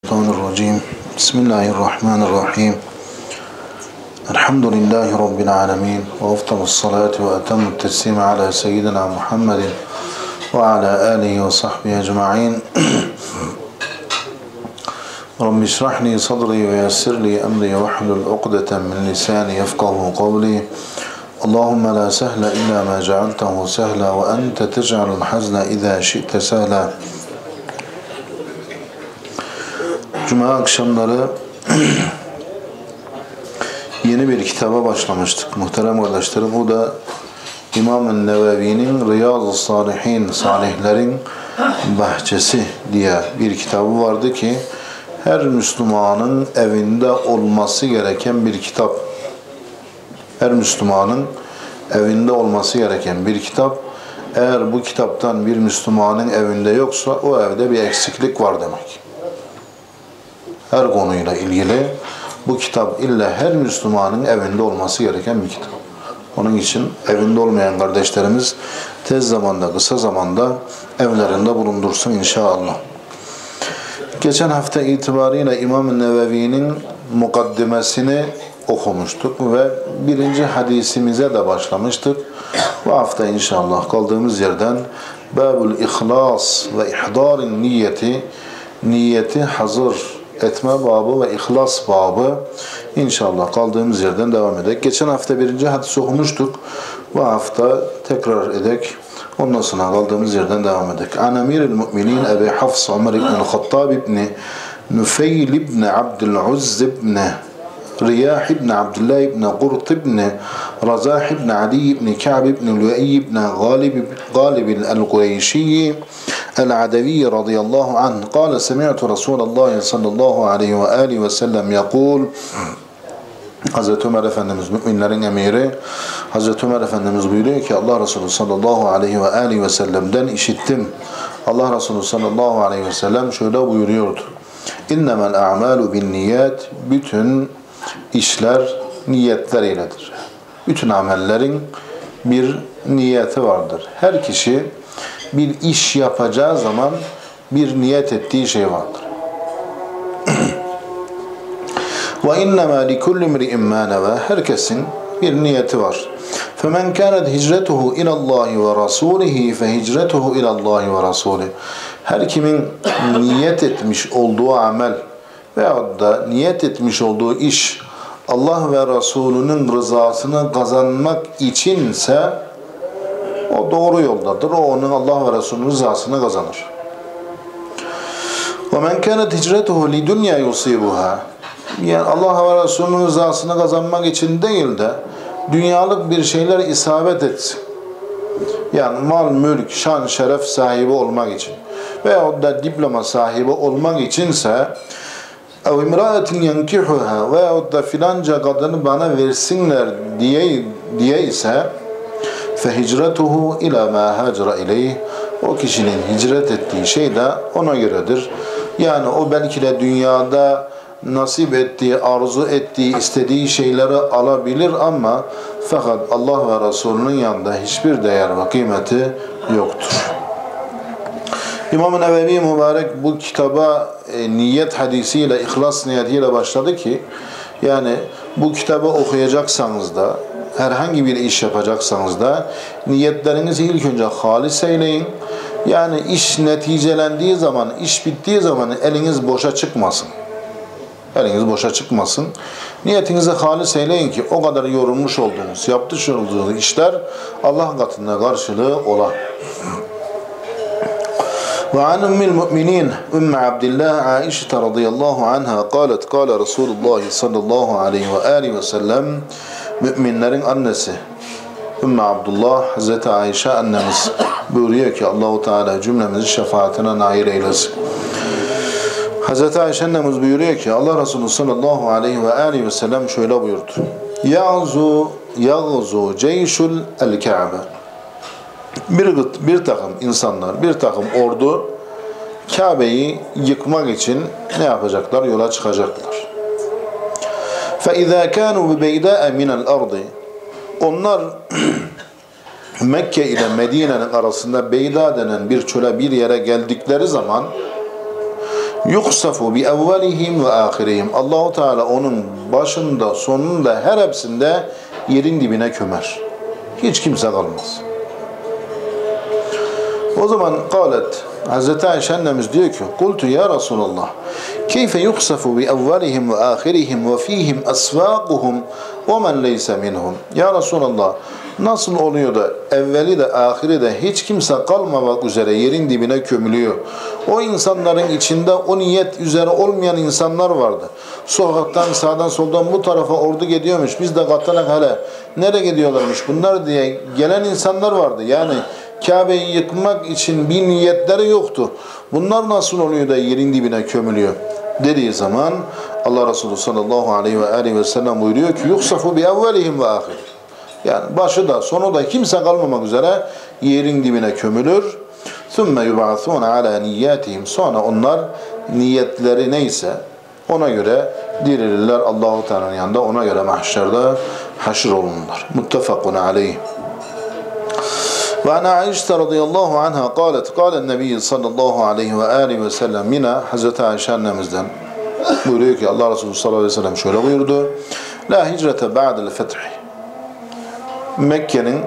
Mineşşeytanirracim. Bismillahirrahmanirrahim. Elhamdülillahi Rabbil alemin. Ve afdalus salatu ve etemmut teslimi ala seyyidina Muhammedin ve ala alihi ve sahbihi ecma'in. Rabbi şrahli sadri ve yessirli emri ve hlul ukdeten min lisani yefkahu kavli. Allahümme la sehle illa ma cealtehu sehla ve ente tec'alul hazna izâ şi'te sehla. Cuma akşamları yeni bir kitaba başlamıştık muhterem kardeşlerim. Bu da İmam-ı Nevevi'nin Riyaz-ı Salihin, Salihlerin Bahçesi diye bir kitabı vardı ki her Müslümanın evinde olması gereken bir kitap. Her Müslümanın evinde olması gereken bir kitap. Eğer bu kitaptan bir Müslümanın evinde yoksa o evde bir eksiklik var demek. Her konuyla ilgili bu kitap illa her Müslümanın evinde olması gereken bir kitap. Onun için evinde olmayan kardeşlerimiz tez zamanda, kısa zamanda evlerinde bulundursun inşallah. Geçen hafta itibariyle İmam-ı Nevevi'nin mukaddimesini okumuştuk ve birinci hadisimize de başlamıştık. Bu hafta inşallah kaldığımız yerden Babul İhlas ve İhdar'ın niyeti hazır etme babı ve ihlas babı inşallah kaldığımız yerden devam edek. Geçen hafta birinci hadisi okumuştuk. Bu hafta tekrar edek. Ondan sonra kaldığımız yerden devam edek. An Emiril Müminin Ebi Hafs Ömer İbn-i Hattab İbni Nüfeyl İbni Abdül'Uzz İbni Riyah İbni Abdullah İbni Qurt İbni Razah İbni Ali İbni Ka'b İbni Lüey İbni Galib el-Kureyşi العدوي رضي الله عنه قال سمعت رسول الله صلى الله عليه وآله وسلم يقول Hazreti Ömer Efendimiz müminlerin emiri Hazreti Ömer Efendimiz buyuruyor ki Allah Resulü sallallahu aleyhi ve aleyhi ve sellem'den işittim. Allah Resulü sallallahu aleyhi ve sellem şöyle buyuruyordu. İnnemel a'malu bin niyet, bütün işler niyetler iledir. Bütün amellerin bir niyeti vardır. Her kişi bir iş yapacağı zaman bir niyet ettiği şey vardır. Ve innema likulli imri'in ma neva, herkesin bir niyeti var. Femen kanet hicretuhu ila Allah ve rasulihi fe hicretuhu ila Allah ve rasulihi. Her kimin niyet etmiş olduğu amel veyahut da niyet etmiş olduğu iş Allah ve Resulünün rızasını kazanmak içinse o doğru yoldadır. O onun Allah ve Resulünün rızasını kazanır. وَمَنْ كَانَتْ هِجْرَتُهُ لِدُنْيَا يُصِيبُهَا. Yani Allah ve Resulünün rızasını kazanmak için değil de dünyalık bir şeyler isabet etsin. Yani mal, mülk, şan, şeref sahibi olmak için veyahut da diploma sahibi olmak içinse اَوْ اِمْرَأَةٍ يَنْكِحُهَا veyahut da filanca kadını bana versinler diye ise فَهِجْرَتُهُ اِلَى مَا هَاجْرَ اِلَيْهِ. O kişinin hicret ettiği şey de ona göredir. Yani o belki de dünyada nasip ettiği, arzu ettiği, istediği şeyleri alabilir ama fakat Allah ve Resulünün yanında hiçbir değer ve kıymeti yoktur. İmam-ı Nevevi mübarek bu kitaba niyet hadisiyle, ihlas niyetiyle başladı ki yani bu kitabı okuyacaksanız da herhangi bir iş yapacaksanız da niyetlerinizi ilk önce halis eyleyin. Yani iş neticelendiği zaman, iş bittiği zaman eliniz boşa çıkmasın. Eliniz boşa çıkmasın. Niyetinizi halis eyleyin ki o kadar yorulmuş olduğunuz, yapmış olduğunuz işler Allah katında karşılığı ola. وعن أم المؤمنين أم عبد الله عائشة رضي الله عنها قالت قال رسول الله صلى الله عليه وآله وسلم müminlerin annesi Ümmü Abdullah Hazreti Ayşe annemiz buyuruyor ki Allahu Teala cümlemizi şefaatine nail eylesin. Hazreti Ayşe annemiz buyuruyor ki Allah Resulü sallallahu aleyhi ve aleyhi ve sellem şöyle buyurdu. Yağzu ceyşul el-Ka'be. Bir takım insanlar, bir takım ordu Kabe'yi yıkmak için ne yapacaklar? Yola çıkacaklar. فَاِذَا كَانُوا بِبَيْدَاءَ مِنَ الْأَرْضِ. Onlar Mekke ile Medine'nin arasında Beyda denen bir çöle, bir yere geldikleri zaman Yuksafu bi evvelihim ve ahirihim. Allahu Teala onun başında, sonunda, her hepsinde yerin dibine kömer. Hiç kimse kalmaz. O zaman kalet, Hazreti Ayşe annemiz diyor ki, kultu ya Resulallah, keyfe yuksafu bi evvelihim ve ahirihim ve fihim asvaquhum ve men leyse minhum. Ya Resulallah, nasıl oluyor da evveli de ahiri de hiç kimse kalmamak üzere yerin dibine gömülüyor? O insanların içinde o niyet üzere olmayan insanlar vardı. Sokaktan, sağdan, soldan bu tarafa ordu gidiyormuş. Biz de katılan hele nereye gidiyorlarmış bunlar diye gelen insanlar vardı. Yani Kabe'yi yıkmak için bir niyetleri yoktu. Bunlar nasıl oluyor da yerin dibine gömülüyor? Dediği zaman Allah Resulü sallallahu aleyhi ve sellem buyuruyor ki yuksafu bi evvelihim ve ahir. Yani başı da sonu da kimse kalmamak üzere yerin dibine gömülür. ثُمَّ يُبْعَثُونَ عَلَى نِيَّاتِهِمْ. Sonra onlar niyetleri neyse ona göre dirilirler. Allah-u Teala'nın yanında ona göre mahşerde haşr olunurlar. Muttefakun aleyh. وعن عائشة رضي الله عنها قالت قال النبي صلى الله عليه وآله وسلم yine Hazreti Ayşe annemizden buyuruyor ki Allah Resulü sallallahu aleyhi ve sellem şöyle buyurdu. La hicrete ba'del feth. Mekke'nin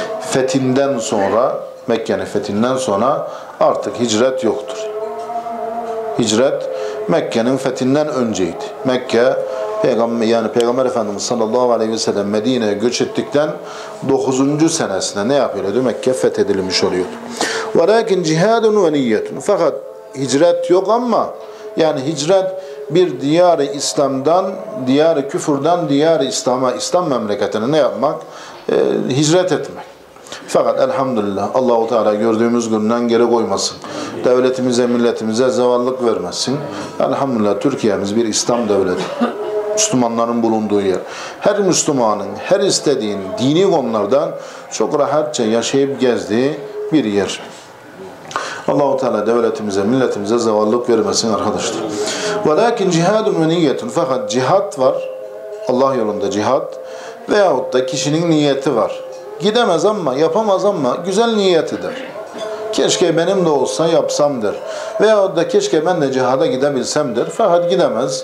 fethinden sonra artık hicret yoktur. Hicret Mekke'nin fethinden önceydi. Mekke Peygamber Efendimiz sallallahu aleyhi ve sellem Medine'ye göç ettikten 9. senesinde ne yapıyordu? Mekke fethedilmiş oluyordu. Velakin cihadun ve niyetun. Fakat hicret yok ama yani hicret bir diyar-ı İslam'dan, diyar-ı küfürden diyar-ı İslam'a, İslam memleketine ne yapmak? Hicret etmek. Fakat elhamdülillah Allah-u Teala gördüğümüz günden geri koymasın. Devletimize, milletimize zevallık vermesin. Elhamdülillah Türkiye'miz bir İslam devleti. Müslümanların bulunduğu yer. Her Müslümanın, her istediğin dini konulardan çok rahatça yaşayıp gezdiği bir yer. Allah-u Teala devletimize, milletimize zevallık vermesin arkadaşlar. Velakin cihadun ve niyetun. Fakat cihat var. Allah yolunda cihat. Veyahut da kişinin niyeti var. Gidemez ama, yapamaz ama güzel niyetidir. Keşke benim de olsa yapsam der. Veyahut da keşke ben de cihada gidebilsem der. Fakat gidemez.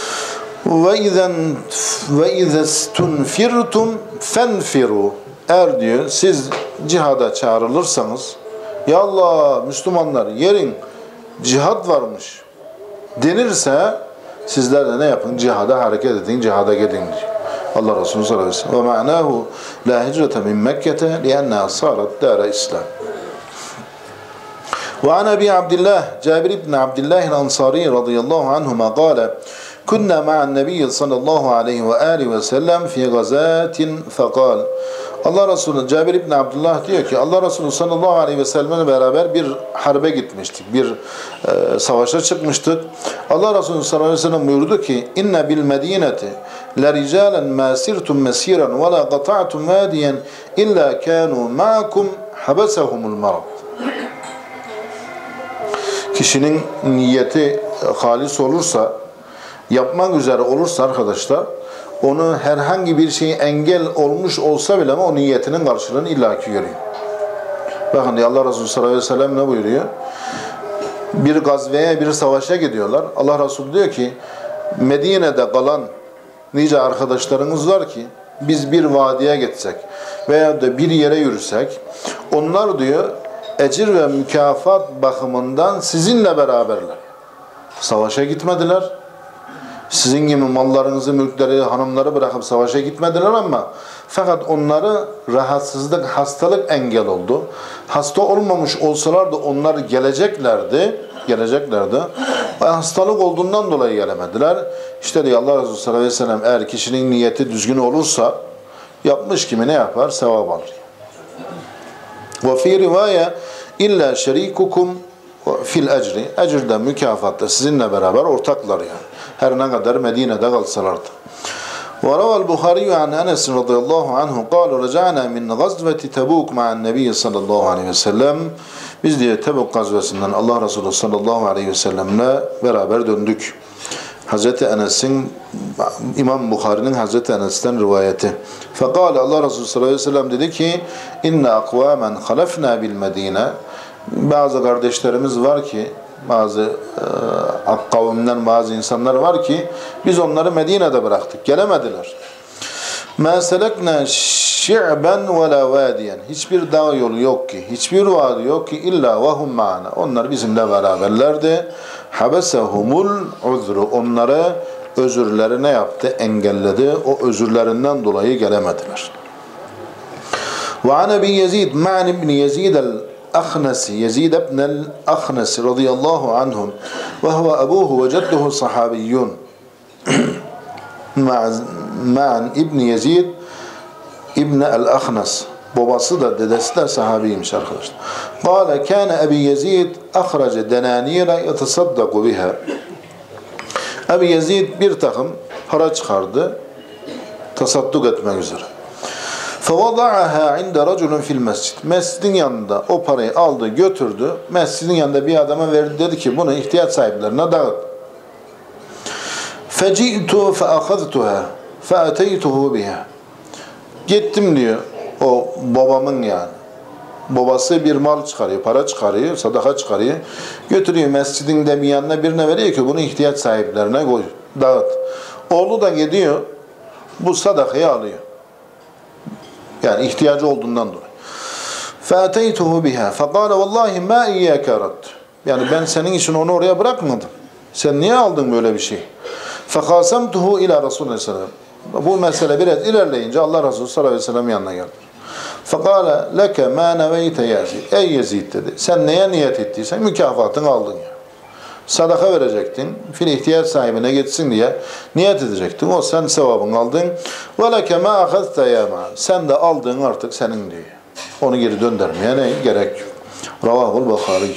Ve izestunfirtum fenfiru. Eğer diyor siz cihada çağrılırsanız, ya Allah Müslümanlar yerin cihad varmış denirse sizler de ne yapın? Cihada hareket edin, cihada gidin diyor. Allah Resulü sallallahu aleyhi ve sellem. Ve ma'nahu la hicrete min Mekke'te li'enneha sarat dâre İslam. Ve an Ebi Abdillah Cabir ibn Abdillah el-Ansari radıyallahu anhuma kâle كنا مع النبي صلى الله عليه وآله وسلم في غزاة فقال. Allah Resulü Cabir ibn Abdullah diyor ki Allah Resulü sallallahu aleyhi ve sellem'le beraber bir harbe gitmiştik. Bir savaşa çıkmıştık. Allah Resulü sallallahu aleyhi ve sellem buyurdu ki inne bil medineti la ricalen ma sirtum mesiran ve la qata'tum vadiyen illa kanu ma'akum habasahumul marad. Kişinin niyeti halis olursa, yapmak üzere olursa arkadaşlar, onu herhangi bir şey engel olmuş olsa bile o niyetinin karşılığını illaki görüyor. Bakın Allah Resulü sallallahu aleyhi ve sellem ne buyuruyor? Bir gazveye, bir savaşa gidiyorlar. Allah Resulü diyor ki Medine'de kalan nice arkadaşlarımız var ki biz bir vadiye gitsek veya da bir yere yürüsek onlar diyor ecir ve mükafat bakımından sizinle beraberler. Savaşa gitmediler. Sizin gibi mallarınızı, mülkleri, hanımları bırakıp savaşa gitmediler ama fakat onları rahatsızlık, hastalık engel oldu. Hasta olmamış olsalardı onlar geleceklerdi. Hastalık olduğundan dolayı gelemediler. İşte diyor Allah Resulü sallallahu aleyhi ve sellem eğer kişinin niyeti düzgün olursa yapmış kimi ne yapar? Sevap alır. Ve fi rivaye illa şerikukum fil ecri. Ecirde, mükafatta sizinle beraber ortaklar yani. Her ne kadar Medine'de kalsalardı. وروى البخاري عن أنس رضي الله عنه قال رجعنا من غزوة تبوك مع النبي صلى الله عليه وسلم. Biz diye Tebuk gazvesinden Allah Resulü sallallahu aleyhi ve sellemle beraber döndük. Hazreti Enes'in, İmam Bukhari'nin Hazreti Enes'ten rivayeti. Fekale Allah Resulü sallallahu aleyhi ve sellem dedi ki inne akvamen halefna bil Medine. Bazı kardeşlerimiz var ki bazı Kavimden bazı insanlar var ki biz onları Medine'de bıraktık. Gelemediler. مَا سَلَكْنَا شِعْبًا وَلَا وَادِيًا Hiçbir dağ yolu yok ki, hiçbir vadi yok ki illa وَهُمْ مَعَنَا Onlar bizimle beraberlerdi. حَبَسَهُمُ الْعُذْرُ Onları özürleri ne yaptı? Engelledi. O özürlerinden dolayı gelemediler. وعن أبي يزيد معن بن يزيد الأخنسي يزيد بن الأخنس رضي الله عنهم وهو أبوه وجده صحابيون معن ابن يزيد ابن الأخنس babası da dedesi de sahabiymiş arkadaşlar. قال كان أبي يزيد أخرج دنانير يتصدق بها Ebi Yezid bir takım para çıkardı tasadduk etmek üzere. فَوَضَعَهَا عِنْدَ رَجُلٌ فِي الْمَسْجِدِ Mescidin yanında o parayı aldı götürdü. Mescidin yanında bir adama verdi dedi ki bunu ihtiyaç sahiplerine dağıt. فَجِئْتُ فَأَخَذْتُهَا فَأَتَيْتُهُ بِهَا Gittim diyor o babamın yani. Babası bir mal çıkarıyor, para çıkarıyor, sadaka çıkarıyor. Götürüyor mescidin de bir yanına birine veriyor ki bunu ihtiyaç sahiplerine koy, dağıt. Oğlu da gidiyor bu sadakayı alıyor. Yani ihtiyacı olduğundan dolayı. فَاَتَيْتُهُ بِهَا فَقَالَ وَاللّٰهِ مَا اِيَّاكَ رَدْتُ Yani ben senin için onu oraya bırakmadım. Sen niye aldın böyle bir şey? فَقَاسَمْتُهُ اِلَى رَسُولُ اللّٰهِ Bu mesele biraz ilerleyince Allah Resulü sallallahu aleyhi ve sellem yanına geldi. فَقَالَ لَكَ مَا نَوَيْتَ يَزِيدِ Ey Yezid dedi. Sen neye niyet ettiysen mükafatını aldın ya. Sadaka verecektin. Fil ihtiyaç sahibine geçsin diye niyet edecektin. O sen sevabını aldın. وَلَكَ مَا أَخَذْتَ يَا مَا Sen de aldığın artık senin diyor. Onu geri döndürmeye ne gerek yok. Ravahul Bukhari.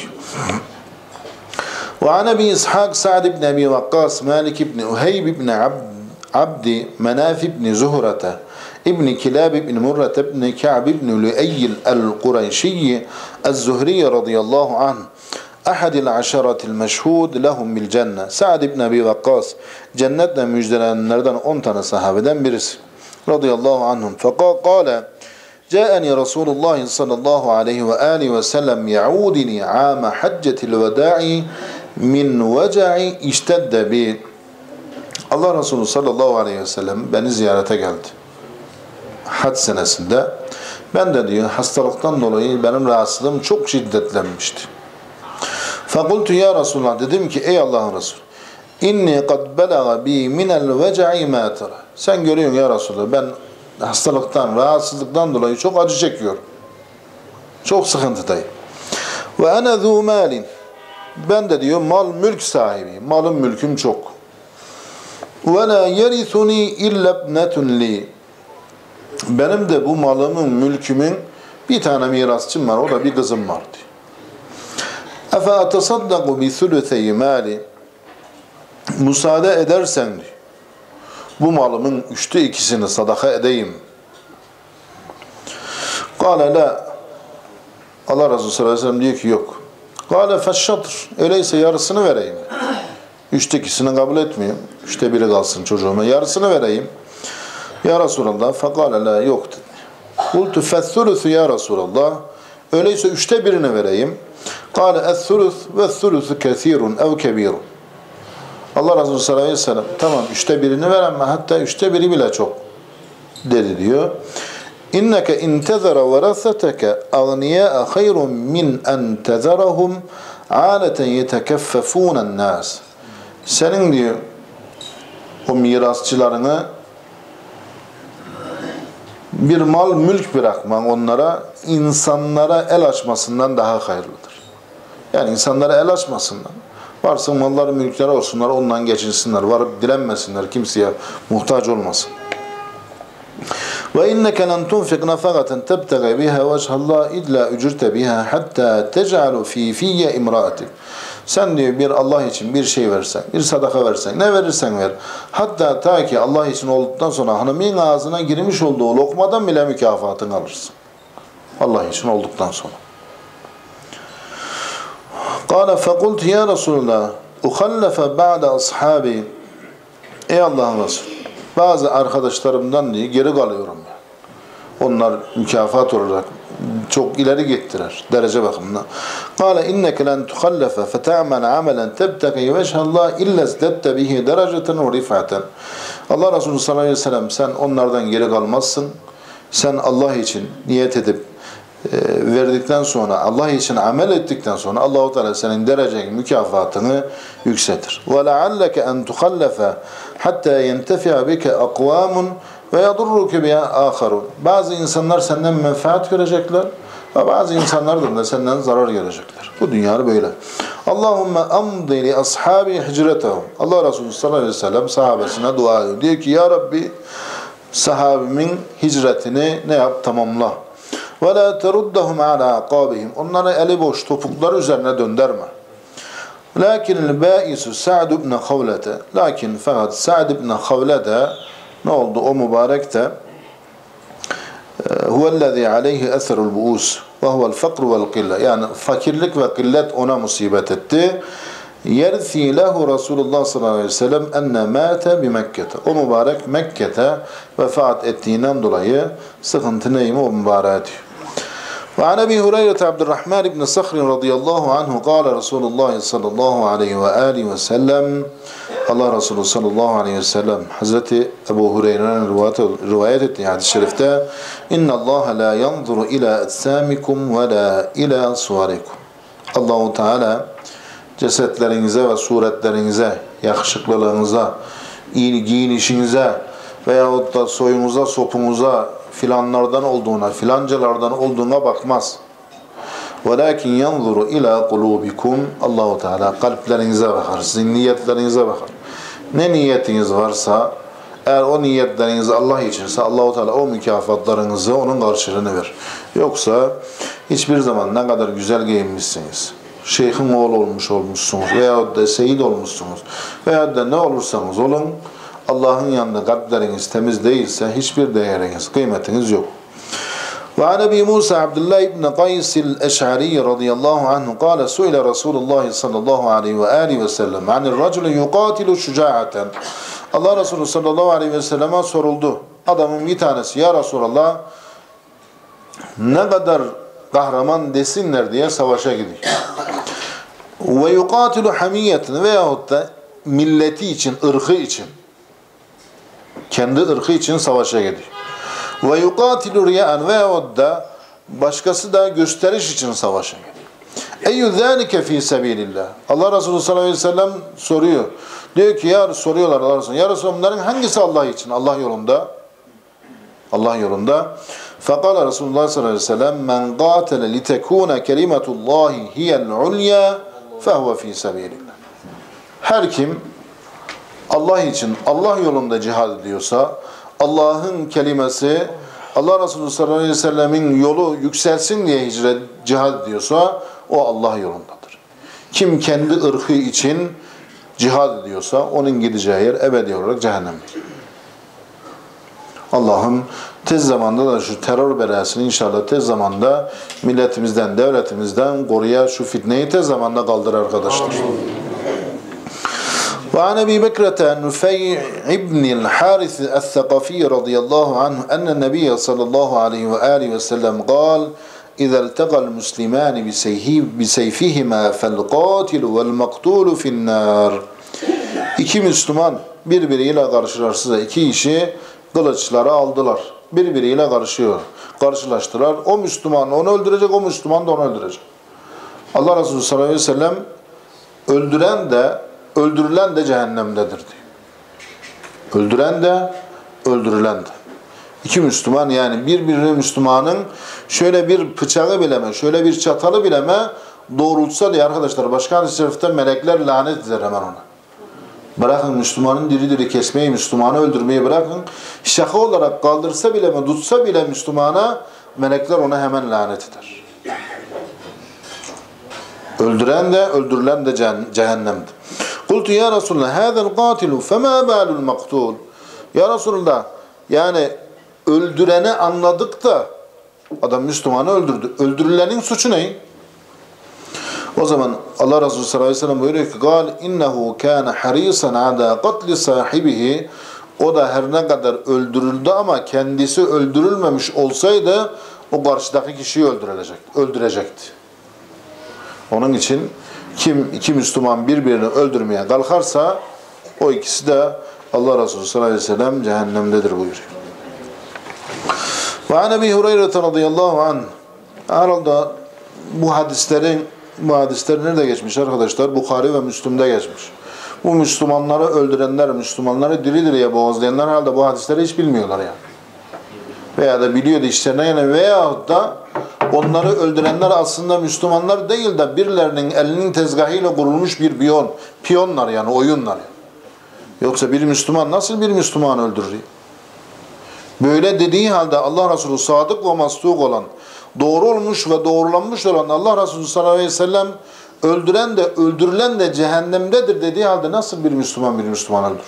وعن أبي إسحاق سعد بن أبي وقاص مالك بن أهيب بن عبد مناف بن زهرة ابن كلاب بن مرة بن كعب بن لؤي القريشي الزهري رضي الله عنه أحد العشرة المشهود لهم بالجنة Sa'd ibn Abi Waqqas cennetle müjdelenenlerden 10 tane sahabeden birisi radıyallahu anhum فقال جاءني رسول الله صلى الله عليه وآله وسلم يعودني عام حجة الوداع min veca'i iştedde bi Allah Resulü sallallahu aleyhi ve sellem beni ziyarete geldi. Hac senesinde ben de diyor hastalıktan dolayı benim rahatsızlığım çok şiddetlenmişti. Fakultu ya Resulullah dedim ki ey Allah'ın Resulü inni kad belaga bi minel veca'i ma tara. Sen görüyorsun ya Resulullah ben hastalıktan, rahatsızlıktan dolayı çok acı çekiyorum. Çok sıkıntıdayım. Ve ana zu malin ben de diyor mal mülk sahibiyim. Malım mülküm çok. وَلَا يَرِثُنِي اِلَّا ابْنَةٌ لِي Benim de bu malımın, mülkümün bir tane mirasçım var. O da bir kızım var diyor. اَفَاَتَصَدَّقُ بِثُلُثَيْ مَالِ Müsaade edersen diyor, bu malımın 2/3'ünü sadaka edeyim. قَالَ لَا Allah Resulü sallallahu aleyhi ve sellem diyor ki yok. قَالَ فَالشَّطْرِ Öyleyse yarısını vereyim. 2/3'ünü kabul etmiyorum. 1/3 kalsın çocuğuma. Yarısını vereyim. Ya Resulallah. فَقَالَ لَا yok dedi. قُلْتُ فَالثُّلُثُ ya Resulallah. Öyleyse 1/3'ini vereyim. قَالَ الثُّلُثُ وَالثُّلُثُ كَثِيرٌ اَوْ كَبِيرٌ Allah Resulü sallallahu aleyhi ve sellem tamam 1/3'ini ver ama hatta 1/3'i bile çok dedi diyor. İnneke intezara veraseteke agniya'a hayrun min en tezarahum aleten yetekeffefunen nas. Senin diyor o mirasçılarını bir mal mülk bırakman onlara insanlara el açmasından daha hayırlıdır. Yani insanlara el açmasınlar. Varsın malları mülkleri olsunlar ondan geçinsinler. Varıp dilenmesinler. Kimseye muhtaç olmasın. وَاِنَّكَ لَنْ تُنْفِقْ نَفَقَةً تَبْتَغَ بِهَا وَجْهَ اللّٰهِ اِلَّا اُجُرْتَ بِهَا حَتَّى تَجْعَلُ ف۪ي ف۪يَّ اِمْرَأَتِكَ Sen diyor bir Allah için bir şey versen, bir sadaka versen, ne verirsen ver. Hatta ta ki Allah için olduktan sonra hanımın ağzına girmiş olduğu lokmadan bile mükafatını alırsın. Allah için olduktan sonra. قَالَ فَقُلْتُ يَا رَسُولُ اللّٰهِ اُخَلَّفَ بَعْدَ أَصْحَابِي Ey Allah'ın Resulü, bazı arkadaşlarımdan diye geri kalıyorum. Onlar mükafat olarak çok ileri getirir derece bakımından. Kâle inneke len tuhallafe feta'mel amelen tebteki veşhallah illa zdette bihi dereceten ve rif'aten. Allah Resulü sallallahu aleyhi ve sellem sen onlardan geri kalmazsın. Sen Allah için niyet edip verdikten sonra, Allah için amel ettikten sonra Allah-u Teala senin dereceni, mükafatını yükseltir. Ve lealleke en tuhallafe hatta yentefi'a bike akvamun ve yadurruke biha akharun. Bazı insanlar senden menfaat görecekler ve bazı insanlar da senden zarar görecekler. Bu dünyada böyle. Allahümme amdi li ashabi hicretahum. Allah Resulü sallallahu aleyhi ve sellem sahabesine dua ediyor. Diyor ki ya Rabbi sahabimin hicretini ne yap? Tamamla. Ve la teruddahum ala aqabihim. Onları eli boş topukları üzerine döndürme. Lakin baisu Sa'd ibn Havlete. Lakin fakat Sa'd ibn Havlete ne oldu? O mübarek de huvellezî aleyhi eserul bu'us ve huvel fakru vel qille. Yani fakirlik ve kıllet ona musibet etti. Yerthi lehu Resulullah sallallahu aleyhi ve sellem enne mâte bi Mekke'te. O mübarek Mekke'te vefat ettiğinden dolayı sıkıntı neymi o mübarek diyor. وعن أبي هريرة عبد الرحمن بن صخر رضي الله عنه قال رسول الله صلى الله عليه وآله وسلم Allah Resulü sallallahu aleyhi ve sellem Hazreti Ebu Hureyre'nin rivayet ettiği hadis-i şerifte İnna Allah la yanzuru ila etsamikum ve la ila suvarikum. Allah-u Teala cesetlerinize ve suretlerinize, yakışıklılığınıza, iyi giyinişinize veyahut da soyunuza, sopunuza filanlardan olduğuna, filancalardan olduğuna bakmaz. وَلَكِنْ يَنْظُرُ اِلَى قُلُوبِكُمْ Allah-u Teala kalplerinize bakar, sizin niyetlerinize bakar. Ne niyetiniz varsa, eğer o niyetleriniz Allah içinse Allah-u Teala o mükafatlarınızı onun karşılığını verir. Yoksa hiçbir zaman ne kadar güzel giyinmişsiniz, şeyhin oğlu olmuşsunuz veyahut da seyit olmuşsunuz veyahut da ne olursanız olun, Allah'ın yanında kalpleriniz temiz değilse hiçbir değeriniz, kıymetiniz yok. وعن أبي موسى عبد الله بن قيس الأشعري رضي الله عنه قال سئل رسول الله صلى الله عليه وآله وسلم عن الرجل يقاتل شجاعة. Allah Resulü sallallahu aleyhi ve selleme soruldu. Adamın bir tanesi ya Resulallah ne kadar kahraman desinler diye savaşa gidiyor. Ve yuqatilu hamiyeten veyahut da milleti için, ırkı için, kendi ırkı için savaşa gidiyor. Ve yuqatilu riyaen veyahut da başkası da gösteriş için savaşa gidiyor. Eyyü zâlike fî sebîlillah. Allah Resulü sallallahu aleyhi ve sellem soruyor. Diyor ki soruyorlar Allah Resulü. Ya Resulü bunların hangisi Allah için? Allah yolunda. Allah yolunda. Fekala Resulullah sallallahu aleyhi ve sellem men qâtele litekûne kelimetullâhi hiyel ulya fehuve fî sebîlillah. Her kim Allah için, Allah yolunda cihad ediyorsa, Allah'ın kelimesi, Allah Resulü sallallahu aleyhi ve sellemin yolu yükselsin diye cihad ediyorsa, o Allah yolundadır. Kim kendi ırkı için cihad ediyorsa, onun gideceği yer ebedi olarak cehennemdir. Allah'ım tez zamanda da şu terör belasını inşallah tez zamanda milletimizden, devletimizden koruya, şu fitneyi tez zamanda kaldır arkadaşlar. وعن أبي بكرة نفيع بن الحارث الثقفي رضي الله عنه أن النبي صلى الله عليه وآله وسلم قال إذا التقى المسلمان بسيفهما فالقاتل والمقتول في النار. İki Müslüman birbiriyle karşılaştılar. İki kişi kılıçları aldılar. Birbiriyle karşılaştılar. O Müslüman onu öldürecek, o Müslüman da onu öldürecek. Allah Resulü sallallahu aleyhi ve sellem öldürülen de cehennemdedir diyor. Öldüren de, öldürülen de. İki Müslüman yani birbirine Müslümanın şöyle bir bıçağı bileme, şöyle bir çatalı bileme doğrultsa diye arkadaşlar başka hadis-i şerifte melekler lanet eder hemen ona. Bırakın Müslümanın diri diri kesmeyi, Müslümanı öldürmeyi bırakın. Şaka olarak kaldırsa bile mi, tutsa bile Müslümana melekler ona hemen lanet eder. Öldüren de, öldürülen de cehennemdir. Kultu ya Resulullah hâzel qatilu femâ bâlul maktul. Ya Resulullah yani öldüreni anladık da adam Müslümanı öldürdü. Öldürülenin suçu ne? O zaman Allah Resulü sallallahu aleyhi ve sellem buyuruyor ki قال innehu kana harisan ala qatli sahibihi. O da her ne kadar öldürüldü ama kendisi öldürülmemiş olsaydı o karşıdaki kişiyi öldürecekti. Onun için iki Müslüman birbirini öldürmeye kalkarsa o ikisi de Allah Resulü sallallahu aleyhi ve sellem cehennemdedir buyuruyor. Ve an Ebi Hureyre radıyallahu anh, herhalde bu hadisler nerede geçmiş arkadaşlar? Bukhari ve Müslim'de geçmiş. Bu Müslümanları öldürenler, Müslümanları diri diriye boğazlayanlar herhalde bu hadisleri hiç bilmiyorlar yani. Veya da biliyordu işlerine yani, veyahut da onları öldürenler aslında Müslümanlar değil de birilerinin elinin tezgahıyla kurulmuş bir piyonlar yani, oyunlar yani. Yoksa bir Müslüman nasıl bir Müslüman öldürür? Böyle dediği halde Allah Resulü sadık ve masduk olan, doğru olmuş ve doğrulanmış olan Allah Resulü sallallahu aleyhi ve sellem öldüren de öldürülen de cehennemdedir dediği halde nasıl bir Müslüman öldürür?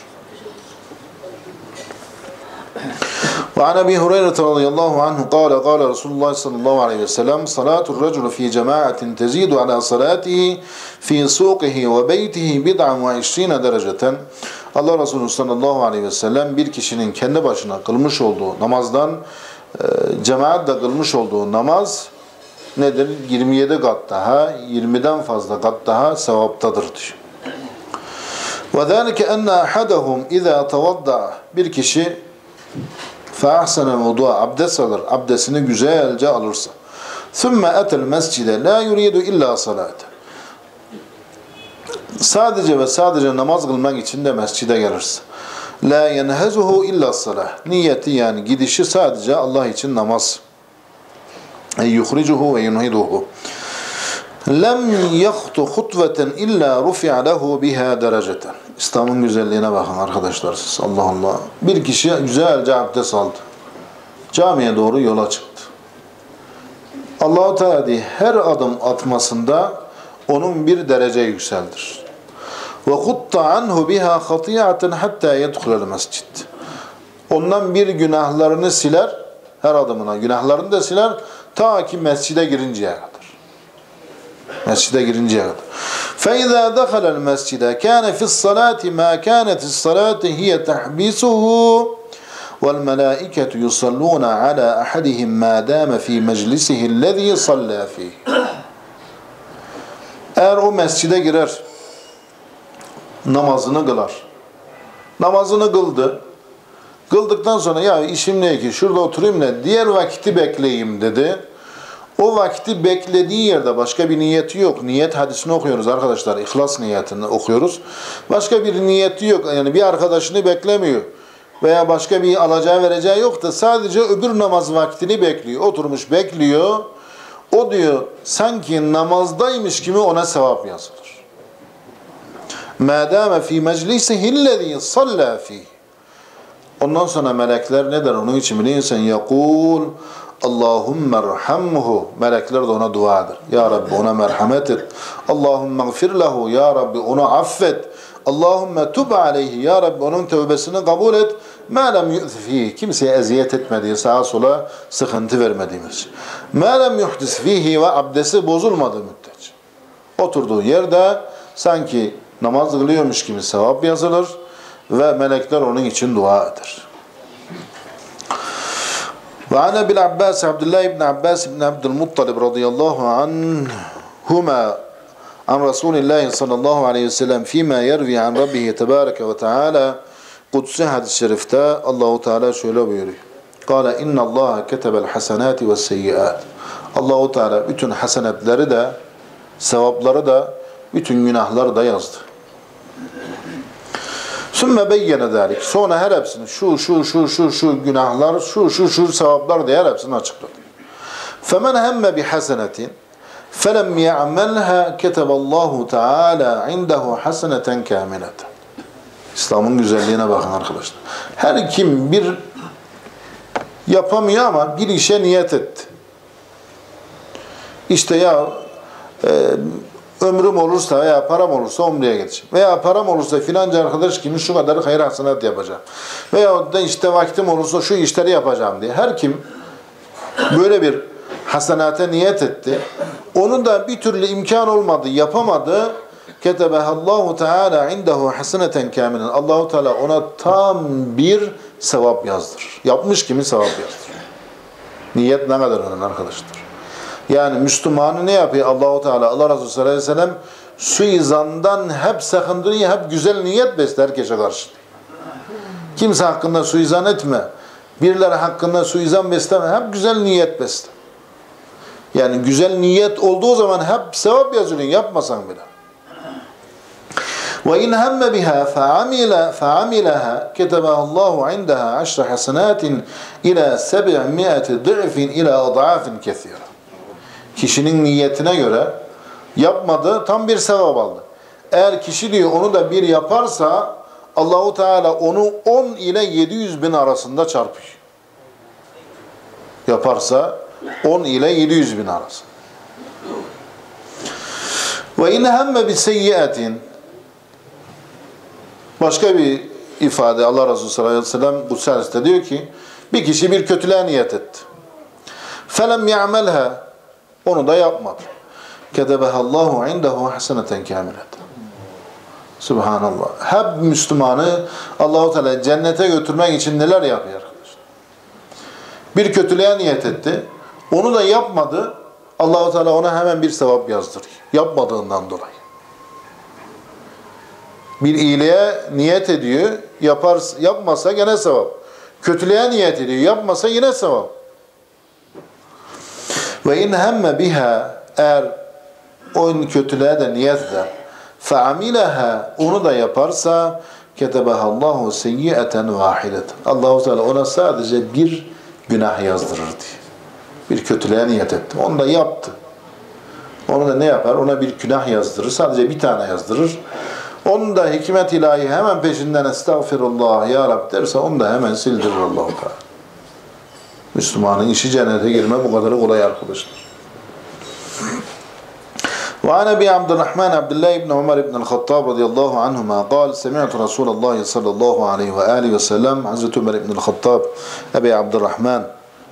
وعن أبي هريرة رضي الله عنه قال قال رسول الله صلى الله عليه وسلم صلاة الرجل في جماعة تزيد على صلاته في سوقه وبيته بدعا وعشرين درجة. Allah Resulü sallallahu aleyhi ve sellem bir kişinin kendi başına kılmış olduğu namazdan cemaatle kılmış olduğu namaz nedir? 27 kat daha, 20'den fazla kat daha sevaptadır diyor. وَذَٰلِكَ أَنَّ أَحَدَهُمْ اِذَا تَوَضَّعَ bir kişi فَاَحْسَنَ الْوُضُوءَ abdest alır, abdestini güzelce alırsa. ثُمَّ أَتَى الْمَسْجِدَ لَا يُرِيدُ إِلَّا صَلَاةً sadece ve sadece namaz kılmak için de mescide gelirse. La yenhezuhu illa salah. Niyeti yani gidişi sadece Allah için namaz. Yukhrijuhu ve yunhiduhu. Lem yakhtu hutveten illa rufi'a lehu biha dereceten. İslam'ın güzelliğine bakın arkadaşlar siz. Allah Allah. Bir kişi güzelce abdest aldı. Camiye doğru yola çıktı. Allah-u Teala diye her adım atmasında onun bir derece yükseldir. Ve kutta anhu biha hatiyaten hatta yedhulul mescid. Ondan bir günahlarını siler, her adımına günahlarını da siler ta ki mescide girinceye kadar. Mescide girinceye kadar. فَاِذَا دَخَلَ الْمَسْجِدَ كَانَ فِي الصَّلَاةِ مَا كَانَتِ الصَّلَاةِ هِيَ تَحْبِيسُهُ وَالْمَلَائِكَةُ يُصَلُّونَ عَلَى أَحَدِهِمْ مَا دَامَ فِي مَجْلِسِهِ الَّذ۪ي صَلَّى فِيهِ. Eğer o mescide girer, namazını kılar. Namazını kıldı. Kıldıktan sonra ya işim ne ki şurada oturayım ne diğer vakiti bekleyeyim dedi. O vakiti beklediği yerde başka bir niyeti yok. Niyet hadisini okuyoruz arkadaşlar. İhlas niyetini okuyoruz. Başka bir niyeti yok. Yani bir arkadaşını beklemiyor. Veya başka bir alacağı vereceği yok da sadece öbür namaz vaktini bekliyor. Oturmuş bekliyor. O diyor sanki namazdaymış gibi ona sevap yazılır. مَا دَامَ ف۪ي مَجْلِسِهِ الَّذ۪ي صَلَّى ف۪يهِ. Ondan sonra melekler ne der onun için biliyorsun? يَقُولُ Allahümme erhamhu. Melekler de ona dua eder. Ya Rabbi ona merhamet et. Allahümme gfir lehu. Ya Rabbi onu affet. Allahümme tub aleyhi. Ya Rabbi onun tövbesini kabul et. مَا لَمْ يُؤْذِ ف۪يهِ. Kimseye eziyet etmediği, sağa sola sıkıntı vermediğimiz. مَا لَمْ يُحْدِسْ ف۪يهِ. Ve abdesti bozulmadığı müddetçe. Oturduğu yerde sanki namaz kılıyormuş gibi sevap yazılır ve melekler onun için dua eder. Ve an Ebil Abbas Abdullah ibn Abbas ibn Abdülmuttalib radıyallahu anhuma an Resulullah sallallahu aleyhi ve sellem fîmâ yervi an Rabbihi tebâreke ve teâlâ Kudüs'ü hadis-i şerifte Allah-u Teala şöyle buyuruyor. Kâle innallâhe ketebel hasenâti ve seyyiât. Allah-u Teala bütün hasenetleri de sevapları da bütün günahları da yazdı. Sümme beyyene dâlik. Sonra her hepsini şu günahlar, şu sevaplar diye her hepsini açıkladı. Femen hemme bi hasenetin felem ya'melha keteballahu teâlâ indehu haseneten kâmileten. İslam'ın güzelliğine bakın arkadaşlar. Her kim bir yapamıyor ama bir işe niyet etti. İşte ya ömrüm olursa veya param olursa umreye gideceğim. Veya param olursa filanca arkadaş gibi şu kadar hayır hasenat yapacağım. Veya da işte vaktim olursa şu işleri yapacağım diye. Her kim böyle bir hasenata niyet etti. Onun da bir türlü imkan olmadı, yapamadı. Ketebehallahu Teala indehu haseneten kamilen. Allahu Teala ona tam bir sevap yazdır. Yapmış gibi sevap yazdır. Niyet ne kadar önemli arkadaşlar. Yani Müslümanı ne yapıyor Allah-u Teala, Allah Resulü sallallahu aleyhi ve sellem suizandan hep sakındırıyor, hep güzel niyet besle herkese karşı. Kimse hakkında suizan etme. Birileri hakkında suizan besleme. Hep güzel niyet besle. Yani güzel niyet olduğu zaman hep sevap yazılıyor. Yapmasan bile. وَاِنْ هَمَّ بِهَا فَعَمِلَهَا كَتَبَهَا اللّٰهُ عِنْدَهَا عَشْرَ حَسَنَاتٍ اِلَى 700 ضِعْفٍ اِلَى اَضْعَافٍ كَثِيرًا. Kişinin niyetine göre yapmadı, tam bir sevap aldı. Eğer kişi diyor onu da bir yaparsa Allahu Teala onu 10 ile 700 bin arasında çarpıyor. Yaparsa 10 ile 700 bin arası. Ve in hemme bi seyyiatin, başka bir ifade Allah Resulü sallallahu aleyhi ve sellem bu sersde diyor ki bir kişi bir kötülüğe niyet etti. Felem ya'melha, onu da yapmadı. Ketebehallahu indehu haseneten kamileten. Subhanallah. Hep Müslümanı Allah-u Teala cennete götürmek için neler yapıyor arkadaşlar? Bir kötülüğe niyet etti. Onu da yapmadı. Allah-u Teala ona hemen bir sevap yazdırıyor. Yapmadığından dolayı. Bir iyiliğe niyet ediyor. Yapmasa gene sevap. Kötülüğe niyet ediyor. Yapmasa yine sevap. Ve in hemme biha, eğer o kötülüğe de niyet eder. فَعَمِلَهَا, onu da yaparsa كَتَبَهَا اللّٰهُ سَيِّئَةً وَاحِدَةً. Allah-u Teala ona sadece bir günah yazdırır diye. Bir kötülüğe niyet etti. Onu da yaptı. Onu da ne yapar? Ona bir günah yazdırır. Sadece bir tane yazdırır. Onu da hikmet ilahi hemen peşinden estağfirullah ya Rabbi derse onu da hemen sildirir Allah-u Teala. Müslümanın işi cennete girme bu kadar kolay arkadaşlar. وعن أبي عبد الرحمن عبد الله بن عمر بن الخطاب رضي الله عنهما قال سمعت رسول الله صلى الله عليه وآله وسلم Hazreti Ömer ibn el-Hattab Ebi Abdurrahman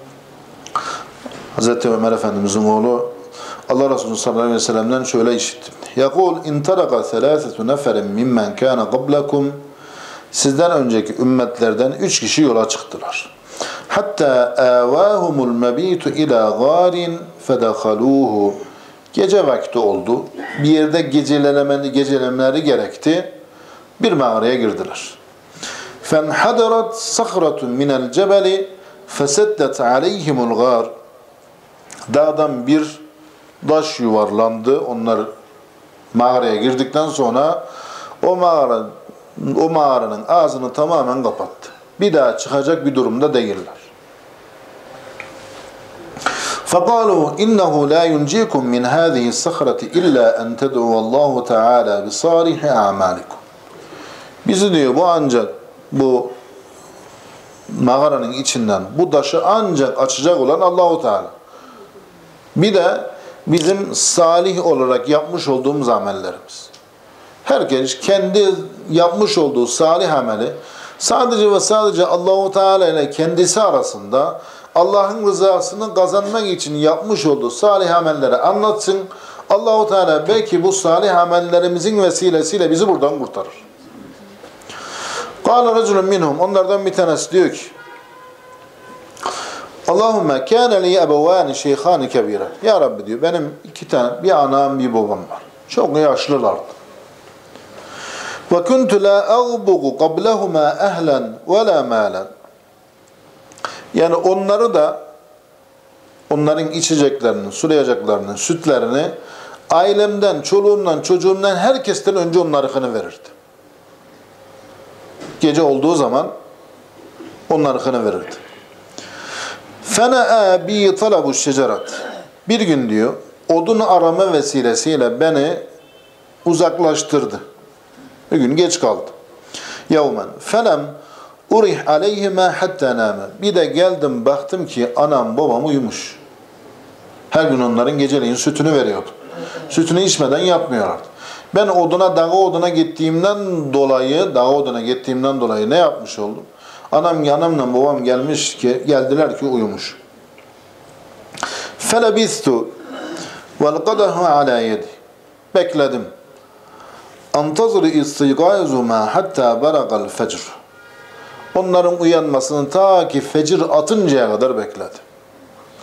Hazreti Ömer Efendimizin oğlu Allah Resulü sallallahu aleyhi ve sellem'den şöyle işittim. يقول انطلق ثلاثة نفر ممن كان قبلكم, sizden önceki ümmetlerden 3 kişi yola çıktılar. Hatta avahumul mabitu ila garin fedekhaluhu, gece vakti oldu. Bir yerde gecelenmeleri gerekti. Bir mağaraya girdiler. فَانْحَدَرَتْ صَخْرَةٌ مِنَ الْجَبَلِ فَسَدَّتْ عَلَيْهِمُ الْغَارِ, dağdan bir taş yuvarlandı. Onlar mağaraya girdikten sonra o mağaranın ağzını tamamen kapattı. Bir daha çıkacak bir durumda değiller. فَقَالُوا إِنَّهُ لَا يُنْجِيكُمْ مِنْ هَذِهِ الصَّخْرَةِ إِلَّا أَنْ تَدْعُوَ اللّٰهُ تَعَالَى بِصَالِحِ أَعْمَالِكُمْ. Bizi diyor bu ancak bu mağaranın içinden bu taşı ancak açacak olan Allah-u Teala. Bir de bizim salih olarak yapmış olduğumuz amellerimiz. Herkes kendi yapmış olduğu salih ameli sadece ve sadece Allah-u Teala ile kendisi arasında Allah'ın rızasını kazanmak için yapmış olduğu salih amelleri anlatsın. Allah-u Teala belki bu salih amellerimizin vesilesiyle bizi buradan kurtarır. Kâle reculun minhum, onlardan bir tanesi diyor ki Allahümme kâne li ebevâni şeyhâni kebîre. Ya Rabbi diyor, benim iki tane, bir anam bir babam var. Çok yaşlılardı. Ve kuntu la ağbugu qablahuma ehlen ve la mâlen. Yani onları da, onların içeceklerini, sulayacaklarını, sütlerini ailemden, çoluğumdan, çocuğumdan, herkesten önce onların verirdi. Gece olduğu zaman onların verirdi. فَنَا بِي طَلَبُ الشَّجَرَةِ. Bir gün diyor, odun arama vesilesiyle beni uzaklaştırdı. Bir gün geç kaldı. يَوْمًا فَلَمْ اُرِحْ عَلَيْهِمَا حَتَّى نَامَ. Bir de geldim baktım ki anam babam uyumuş. Her gün onların geceleyin sütünü veriyordu. Sütünü içmeden yatmıyorlardı. Ben dağa oduna gittiğimden dolayı ne yapmış oldum? Anamla babam geldiler ki uyumuş. فَلَبِثْتُ وَالْقَدَهُ عَلَى يَدِي. Bekledim. اَنْتَظِرِ اِسْتِيقَازُمَا حَتَّى بَرَقَ الْفَجْرِ. Onların uyanmasını ta ki fecir atıncaya kadar bekledim.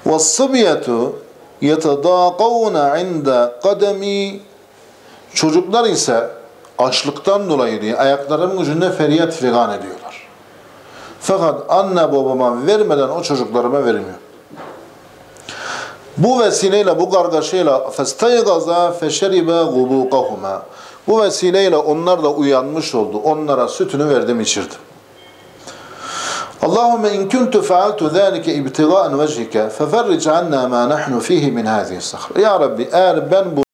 وَالصِّبْيَةُ يَتَضَاقَوْنَ عِنْدَ قَدَمِي. Çocuklar ise açlıktan dolayı diye ayaklarının ucunda feryat figan ediyorlar. Fakat anne babama vermeden o çocuklarıma vermiyor. Bu vesileyle, bu kargaşayla فَاسْتَيْغَزَا فَشَرِبَا غُبُوقَهُمَا. Bu vesileyle onlar da uyanmış oldu. Onlara sütünü verdim, içirdim. Allahümme in kuntu fealtu zâlike ibtigâen vechike feferric annâ mâ nahnu fîhî min hâzihi s-sahra. Ya Rabbi, eğer ben bu